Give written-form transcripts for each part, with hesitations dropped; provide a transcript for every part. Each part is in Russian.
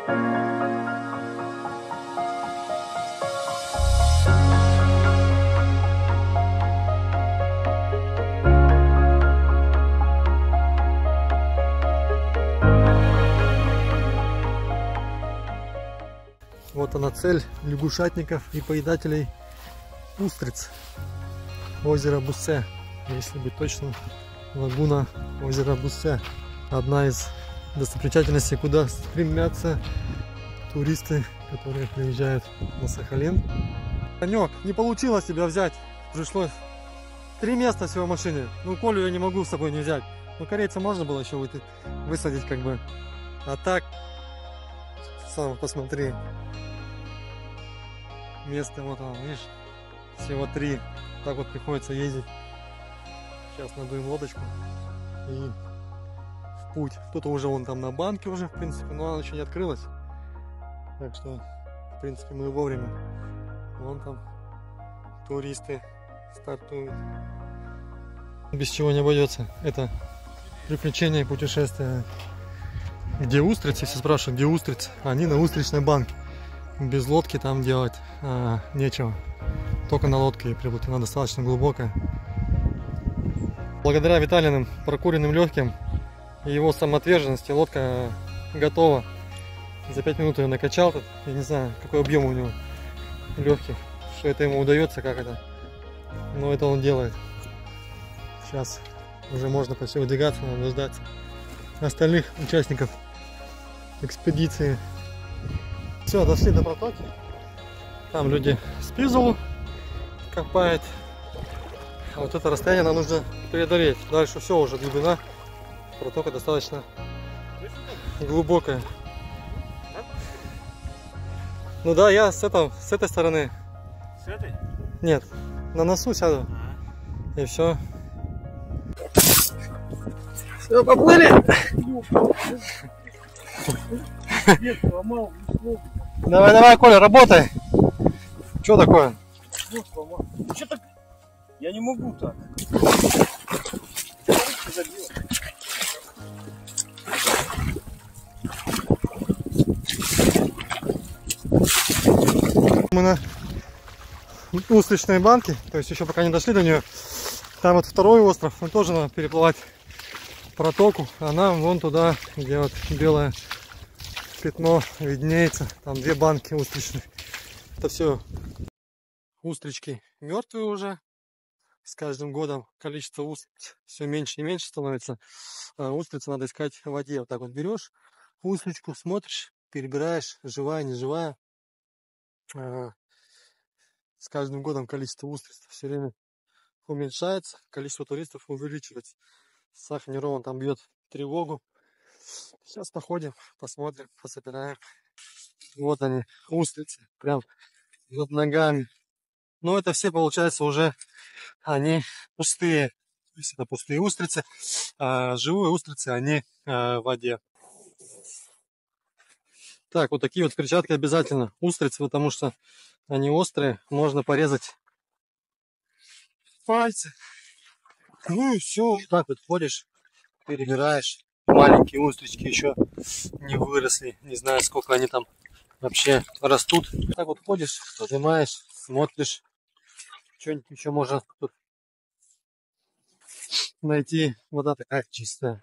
Вот она цель лягушатников и поедателей устриц. Озеро Буссе, если быть точным, лагуна озера Буссе. Одна из достопримечательностей, куда стремятся туристы, которые приезжают на Сахалин. Конек, не получилось тебя взять, пришлось 3 места всего в машине. Ну, Колю я не могу с собой не взять. Ну, корейца можно было еще высадить как бы. А так, сам посмотри. Место вот оно, видишь, всего 3. Так вот приходится ездить. Сейчас надуем лодочку и в путь. Кто-то уже вон там на банке уже, в принципе, но она еще не открылась. Так что, в принципе, мы вовремя. Вон там туристы стартуют. Без чего не обойдется. Это приключение и путешествие. Где устрицы? Все спрашивают, где устрицы? Они на устричной банке. Без лодки там делать нечего. Только на лодке, и приплыть она достаточно глубокая. Благодаря Виталиным прокуренным легким и его самоотверженности лодка готова. За 5 минут ее накачал тут. Я не знаю, какой объем у него легких. Что это ему удается, как это. Но это он делает. Сейчас уже можно почти выдвигаться, надо ждать остальных участников экспедиции. Все, дошли до протоки. Там люди спизулу копают. А вот это расстояние нам нужно преодолеть. Дальше все уже глубина. Протока достаточно глубокая. Ну да, я с этой стороны. С этой? Нет, на носу сяду. И все. Все, поплыли. Давай, давай, Коля, работай. Что такое? Что так? Я не могу так. Мы на устричной банке, то есть еще пока не дошли до нее. Там вот второй остров, там тоже надо переплывать протоку, а нам вон туда, где вот белое пятно виднеется, там 2 банки устричных. Это все устрички мертвые уже. С каждым годом количество устриц все меньше и меньше становится. Устрицы надо искать в воде. Вот так вот берешь устричку, смотришь, перебираешь, живая, не живая. С каждым годом количество устриц все время уменьшается, количество туристов увеличивается. Сахниров там бьет тревогу. Сейчас походим, посмотрим, пособираем. Вот они, устрицы, прям над ногами. Но это все, получается, уже они пустые. То есть это пустые устрицы, а живые устрицы, они в воде. Так, вот такие вот перчатки обязательно. Устрицы, потому что они острые, можно порезать пальцы. Ну и все, так вот ходишь, перебираешь. Маленькие устрички еще не выросли, не знаю, сколько они там вообще растут. Так вот ходишь, поднимаешь, смотришь, что-нибудь еще можно тут найти. Вода такая чистая,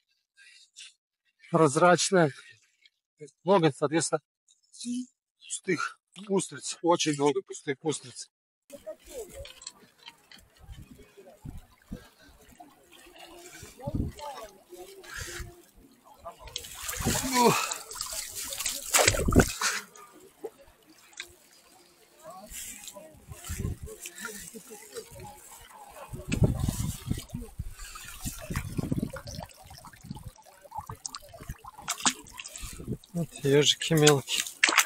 прозрачная. Много, соответственно, пустых устриц, очень много пустых устриц. Вот ежики мелкие.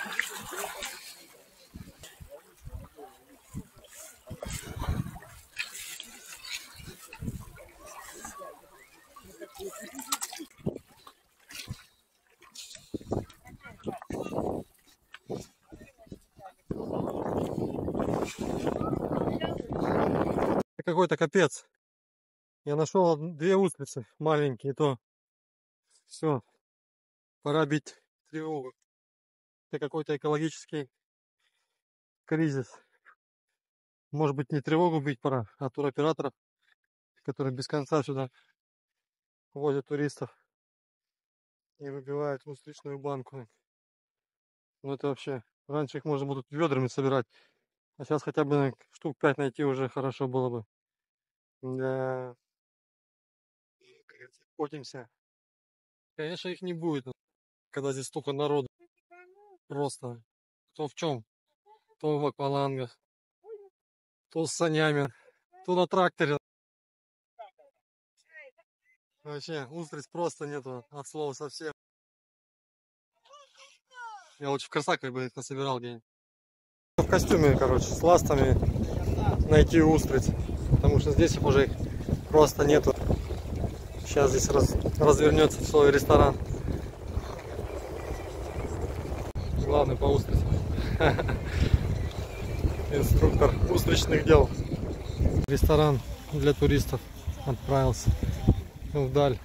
Какой-то капец. Я нашел 2 устрицы маленькие, то все, пора бить тревогу. это какой-то экологический кризис. Может быть, не тревогу бить пора, а туроператоров, которые без конца сюда возят туристов и выбивают устричную банку. Ну это вообще, раньше их можно было ведрами собирать, а сейчас хотя бы штук 5 найти уже хорошо было бы. Да. Охотимся. Конечно, их не будет, когда здесь столько народу. Просто. Кто в чем? Кто в аквалангах, кто с санями, кто на тракторе. Вообще, устриц просто нету от слова совсем. Я лучше в Корсакове бы их насобирал где-нибудь. В костюме, короче, с ластами найти устриц. Потому что здесь уже их просто нету. Сейчас здесь развернется целый ресторан. Главный по устрицам. Инструктор устричных дел. Ресторан для туристов отправился вдаль.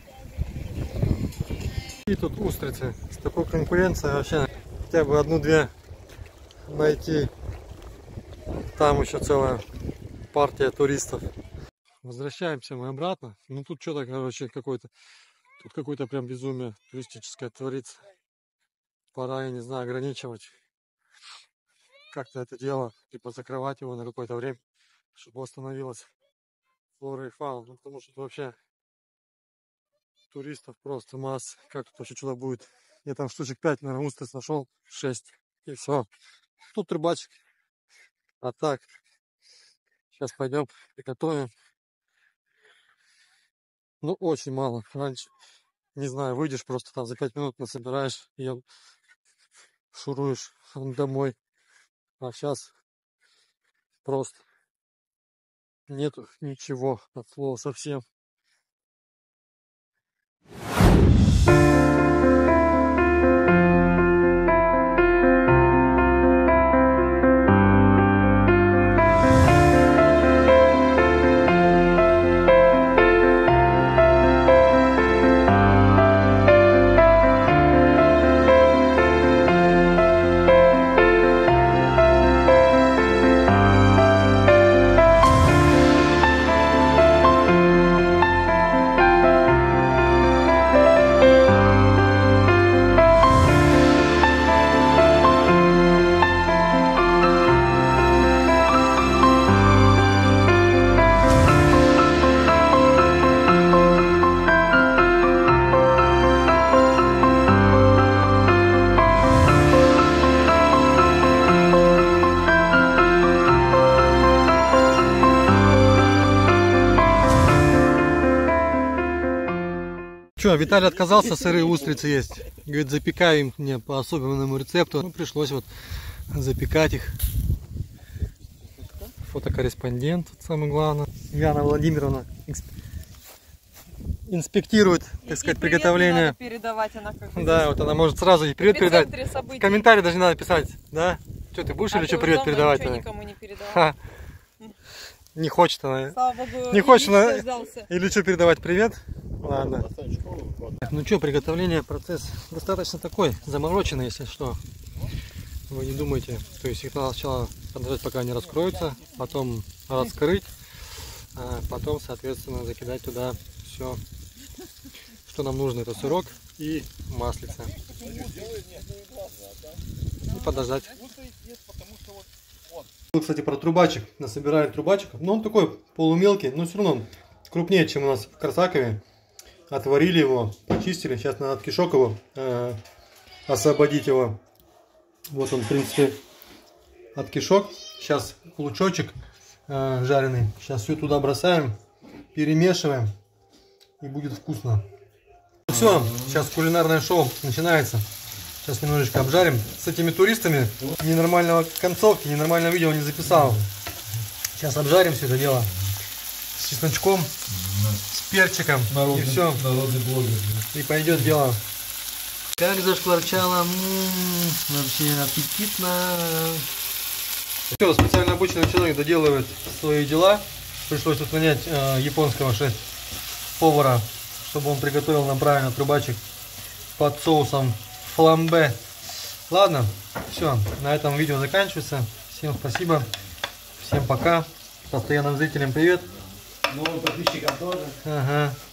И тут устрицы. С такой конкуренцией вообще хотя бы одну-две найти. Там еще целая партия туристов. Возвращаемся мы обратно. Ну тут что-то, короче, какое-то прям безумие туристическое творится. Пора, я не знаю, ограничивать как-то это дело, типа закрывать его на какое-то время, чтобы восстановилась флора и фауна. Ну, потому что вообще туристов просто масса. Как это вообще что-то будет? Я там штучек 5, наверное, устриц нашел, 6 и все. Тут рыбачек. А так, сейчас пойдем приготовим. Ну, очень мало. Раньше, не знаю, выйдешь просто там за 5 минут насобираешь и шуруешь домой. А сейчас просто нету ничего от слова совсем. Че, Виталий отказался, сырые устрицы есть. Говорит, запекай им мне по особенному рецепту. Ну, пришлось вот запекать их. Фотокорреспондент, самое главное. Яна Владимировна инспектирует, так сказать, приготовление. Надо передавать, она как да, вот она может сразу и привет передать. Комментарий даже не надо писать, да? Что, ты будешь или что привет передавать? Никому не передавала. Не хочет она. Слава богу, не хочет она. Или что передавать привет? Ладно. Ну что, приготовление, процесс достаточно такой, замороченный, если что. Вы не думайте. То есть их надо сначала подождать, пока они раскроются, потом раскрыть, а потом, соответственно, закидать туда все, что нам нужно. Это сырок и маслица. И подождать. Кстати, про трубачек. Насобираем трубачек. Ну, он такой полумелкий, но все равно он крупнее, чем у нас в Корсакове. Отварили его, почистили. Сейчас надо от кишок его освободить его. Вот он, в принципе, от кишок. Сейчас лучочек жареный. Сейчас все туда бросаем, перемешиваем. И будет вкусно. Все, сейчас кулинарное шоу начинается. Сейчас немножечко обжарим. С этими туристами ненормального концовки, ненормального видео не записал. Сейчас обжарим все это дело с чесночком, с перчиком и все. И пойдет дело. Как зашкварчало, вообще аппетитно. Все, специально обученный человек доделывает свои дела. Пришлось тут нанять японского шеф-повара, чтобы он приготовил нам правильно трубачек под соусом фламбе. Ладно, все, на этом видео заканчивается. Всем спасибо, всем пока. Постоянным зрителям привет. Новым подписчикам тоже. Ага.